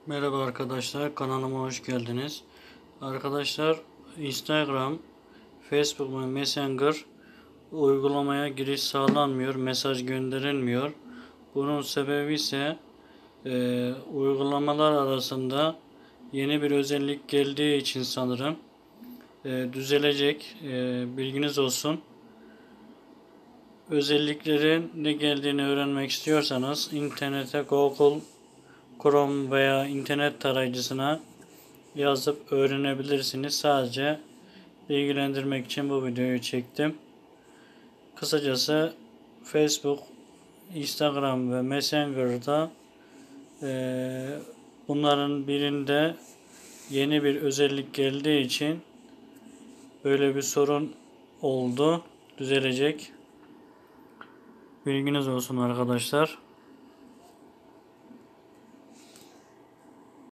Merhaba arkadaşlar, kanalıma hoş geldiniz. Arkadaşlar, Instagram, Facebook ve Messenger uygulamaya giriş sağlanmıyor, mesaj gönderilmiyor. Bunun sebebi ise uygulamalar arasında yeni bir özellik geldiği için sanırım düzelecek. Bilginiz olsun. Özelliklerin ne geldiğini öğrenmek istiyorsanız internete Google Chrome veya internet tarayıcısına yazıp öğrenebilirsiniz. Sadece bilgilendirmek için bu videoyu çektim. Kısacası Facebook, Instagram ve Messenger'da bunların birinde yeni bir özellik geldiği için böyle bir sorun oldu. Düzelecek. Bilginiz olsun arkadaşlar.